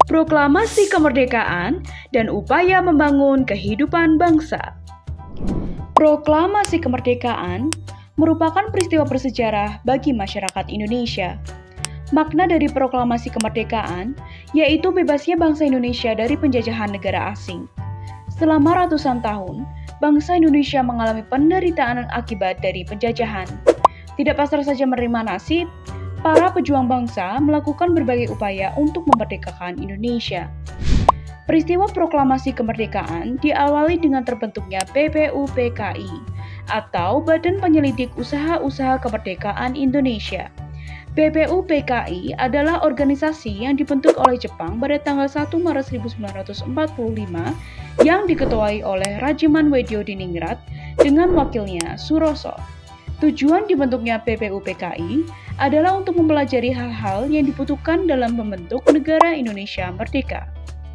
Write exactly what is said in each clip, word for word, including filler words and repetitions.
Proklamasi kemerdekaan dan upaya membangun kehidupan bangsa. Proklamasi kemerdekaan merupakan peristiwa bersejarah bagi masyarakat Indonesia. Makna dari proklamasi kemerdekaan yaitu bebasnya bangsa Indonesia dari penjajahan negara asing. Selama ratusan tahun, bangsa Indonesia mengalami penderitaan akibat dari penjajahan. Tidak pasrah saja menerima nasib, para pejuang bangsa melakukan berbagai upaya untuk memerdekakan Indonesia. Peristiwa proklamasi kemerdekaan diawali dengan terbentuknya B P U P K I atau Badan Penyelidik Usaha-Usaha Kemerdekaan Indonesia. B P U P K I adalah organisasi yang dibentuk oleh Jepang pada tanggal satu Maret seribu sembilan ratus empat puluh lima yang diketuai oleh Rajiman Weddiodiningrat dengan wakilnya Suroso. Tujuan dibentuknya B P U P K I adalah untuk mempelajari hal-hal yang dibutuhkan dalam membentuk negara Indonesia merdeka.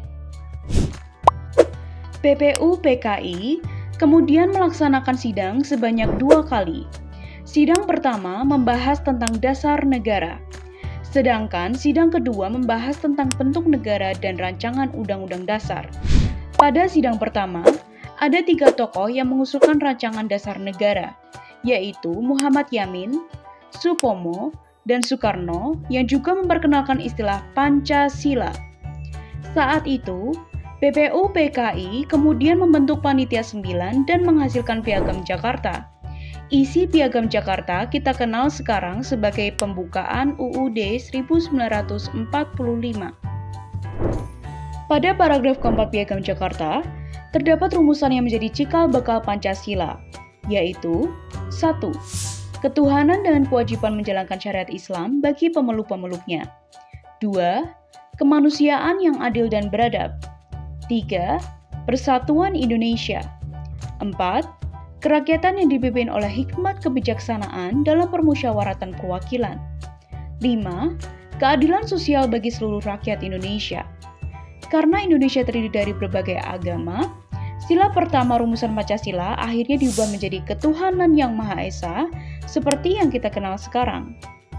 B P U P K I kemudian melaksanakan sidang sebanyak dua kali. Sidang pertama membahas tentang dasar negara, sedangkan sidang kedua membahas tentang bentuk negara dan rancangan undang-undang dasar. Pada sidang pertama, ada tiga tokoh yang mengusulkan rancangan dasar negara, yaitu Muhammad Yamin, Supomo, dan Soekarno yang juga memperkenalkan istilah Pancasila. Saat itu, B P U P K I kemudian membentuk Panitia sembilan dan menghasilkan Piagam Jakarta. Isi Piagam Jakarta kita kenal sekarang sebagai Pembukaan U U D seribu sembilan ratus empat puluh lima. Pada paragraf keempat Piagam Jakarta, terdapat rumusan yang menjadi cikal bakal Pancasila, yaitu satu. Ketuhanan dengan kewajiban menjalankan syariat Islam bagi pemeluk-pemeluknya. dua. Kemanusiaan yang adil dan beradab. tiga. Persatuan Indonesia. empat. Kerakyatan yang dipimpin oleh hikmat kebijaksanaan dalam permusyawaratan perwakilan. lima. Keadilan sosial bagi seluruh rakyat Indonesia. Karena Indonesia terdiri dari berbagai agama, sila pertama rumusan Pancasila akhirnya diubah menjadi ketuhanan yang Maha Esa seperti yang kita kenal sekarang.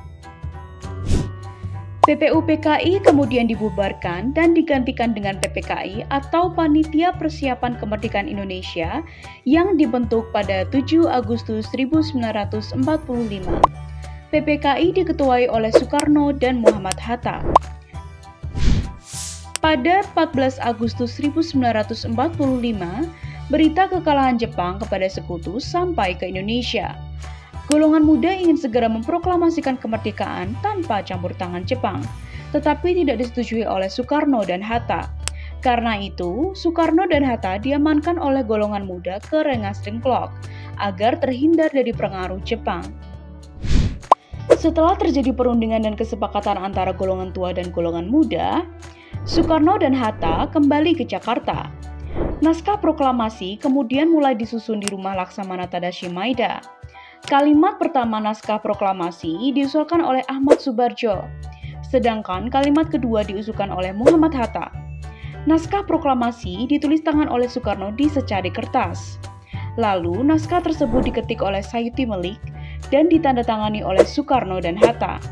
B P U P K I kemudian dibubarkan dan digantikan dengan P P K I atau Panitia Persiapan Kemerdekaan Indonesia yang dibentuk pada tujuh Agustus seribu sembilan ratus empat puluh lima. P P K I diketuai oleh Soekarno dan Muhammad Hatta. Pada empat belas Agustus seribu sembilan ratus empat puluh lima, berita kekalahan Jepang kepada sekutu sampai ke Indonesia. Golongan muda ingin segera memproklamasikan kemerdekaan tanpa campur tangan Jepang, tetapi tidak disetujui oleh Soekarno dan Hatta. Karena itu, Soekarno dan Hatta diamankan oleh golongan muda ke Rengas Dengklok agar terhindar dari pengaruh Jepang. Setelah terjadi perundingan dan kesepakatan antara golongan tua dan golongan muda, Soekarno dan Hatta kembali ke Jakarta. Naskah proklamasi kemudian mulai disusun di rumah Laksamana Tadashi Maeda. Kalimat pertama naskah proklamasi diusulkan oleh Ahmad Subarjo, sedangkan kalimat kedua diusulkan oleh Muhammad Hatta. Naskah proklamasi ditulis tangan oleh Soekarno di secari kertas. Lalu naskah tersebut diketik oleh Sayuti Melik dan ditandatangani oleh Soekarno dan Hatta.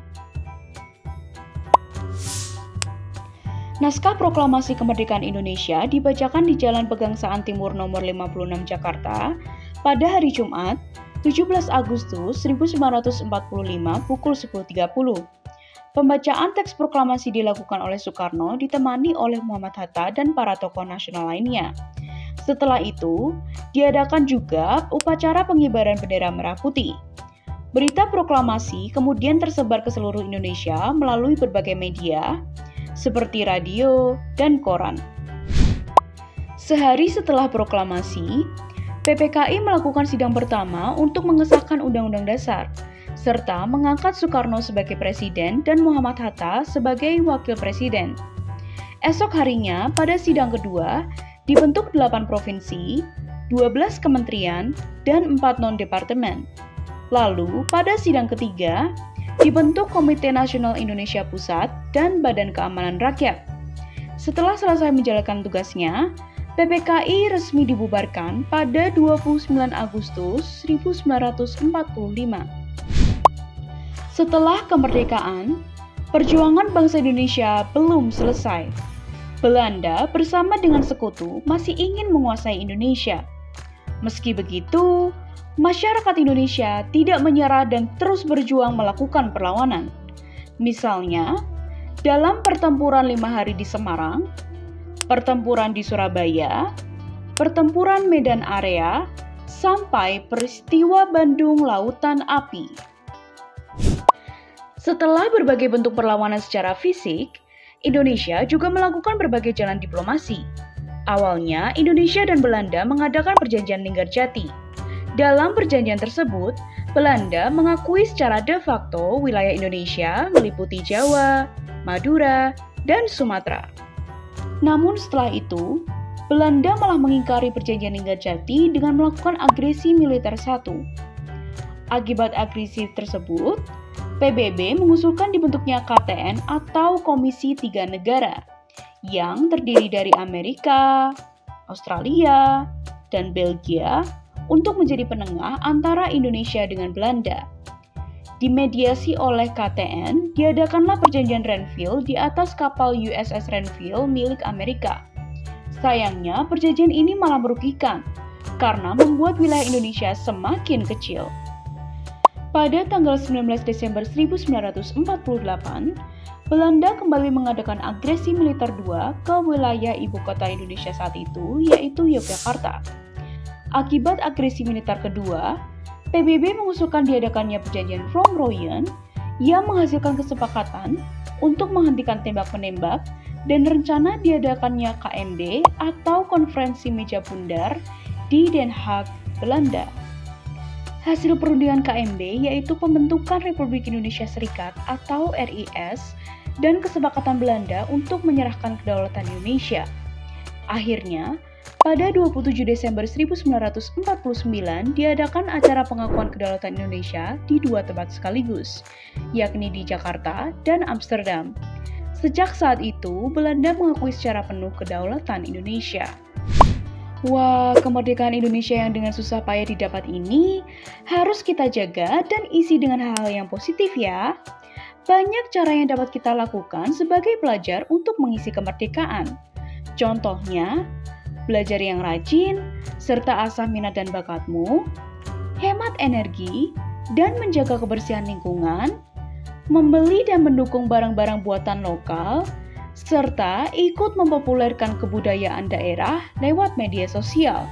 Naskah Proklamasi Kemerdekaan Indonesia dibacakan di Jalan Pegangsaan Timur nomor lima puluh enam Jakarta pada hari Jumat, tujuh belas Agustus seribu sembilan ratus empat puluh lima pukul sepuluh tiga puluh. Pembacaan teks proklamasi dilakukan oleh Soekarno ditemani oleh Muhammad Hatta dan para tokoh nasional lainnya. Setelah itu, diadakan juga upacara pengibaran bendera merah putih. Berita proklamasi kemudian tersebar ke seluruh Indonesia melalui berbagai media, seperti radio dan koran. Sehari setelah proklamasi, P P K I melakukan sidang pertama untuk mengesahkan Undang-Undang Dasar, serta mengangkat Soekarno sebagai presiden dan Muhammad Hatta sebagai wakil presiden. Esok harinya, pada sidang kedua, dibentuk delapan provinsi, dua belas kementerian, dan empat non-departemen. Lalu, pada sidang ketiga, dibentuk Komite Nasional Indonesia Pusat dan Badan Keamanan Rakyat. Setelah selesai menjalankan tugasnya, P P K I resmi dibubarkan pada dua puluh sembilan Agustus seribu sembilan ratus empat puluh lima. Setelah kemerdekaan, Perjuangan bangsa Indonesia belum selesai. Belanda bersama dengan sekutu masih ingin menguasai Indonesia. Meski begitu, masyarakat Indonesia tidak menyerah dan terus berjuang melakukan perlawanan. Misalnya, dalam pertempuran lima hari di Semarang, pertempuran di Surabaya, pertempuran Medan Area, sampai peristiwa Bandung Lautan Api. Setelah berbagai bentuk perlawanan secara fisik, Indonesia juga melakukan berbagai jalan diplomasi. Awalnya, Indonesia dan Belanda mengadakan perjanjian Linggarjati. Dalam perjanjian tersebut, Belanda mengakui secara de facto wilayah Indonesia meliputi Jawa, Madura, dan Sumatera. Namun setelah itu, Belanda malah mengingkari perjanjian Linggarjati dengan melakukan agresi militer satu. Akibat agresi tersebut, P B B mengusulkan dibentuknya K T N atau Komisi Tiga Negara yang terdiri dari Amerika, Australia, dan Belgia untuk menjadi penengah antara Indonesia dengan Belanda. Dimediasi oleh K T N, diadakanlah perjanjian Renville di atas kapal U S S Renville milik Amerika. Sayangnya, perjanjian ini malah merugikan karena membuat wilayah Indonesia semakin kecil. Pada tanggal sembilan belas Desember seribu sembilan ratus empat puluh delapan, Belanda kembali mengadakan agresi militer dua ke wilayah ibu kota Indonesia saat itu, yaitu Yogyakarta. Akibat agresi militer kedua, P B B mengusulkan diadakannya perjanjian Fromroyen yang menghasilkan kesepakatan untuk menghentikan tembak-menembak dan rencana diadakannya K M B atau Konferensi Meja Bundar di Den Haag, Belanda. Hasil perundingan K M B yaitu pembentukan Republik Indonesia Serikat atau R I S dan kesepakatan Belanda untuk menyerahkan kedaulatan Indonesia. Akhirnya, pada dua puluh tujuh Desember seribu sembilan ratus empat puluh sembilan diadakan acara pengakuan kedaulatan Indonesia di dua tempat sekaligus, yakni di Jakarta dan Amsterdam. Sejak saat itu, Belanda mengakui secara penuh kedaulatan Indonesia. Wah, kemerdekaan Indonesia yang dengan susah payah didapat ini harus kita jaga dan isi dengan hal-hal yang positif ya. Banyak cara yang dapat kita lakukan sebagai pelajar untuk mengisi kemerdekaan. Contohnya, belajar yang rajin, serta asah minat dan bakatmu, hemat energi, dan menjaga kebersihan lingkungan, membeli dan mendukung barang-barang buatan lokal, serta ikut mempopulerkan kebudayaan daerah lewat media sosial.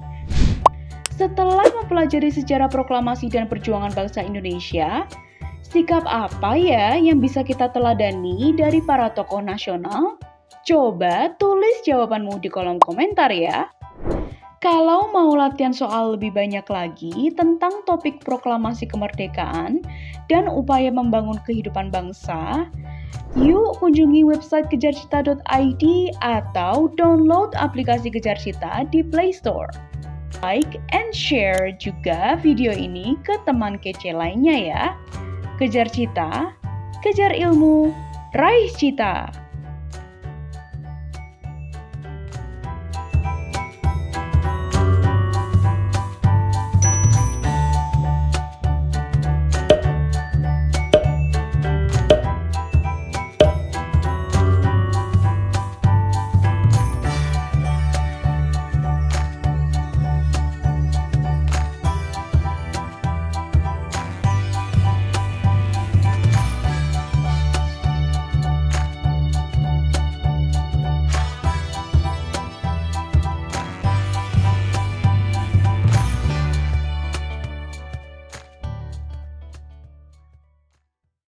Setelah mempelajari sejarah proklamasi dan perjuangan bangsa Indonesia, sikap apa ya yang bisa kita teladani dari para tokoh nasional? Coba tulis jawabanmu di kolom komentar ya. Kalau mau latihan soal lebih banyak lagi tentang topik proklamasi kemerdekaan dan upaya membangun kehidupan bangsa, yuk kunjungi website kejarcita dot i d atau download aplikasi Kejar Cita di Play Store. Like and share juga video ini ke teman kece lainnya ya. Kejar Cita, kejar ilmu, raih cita.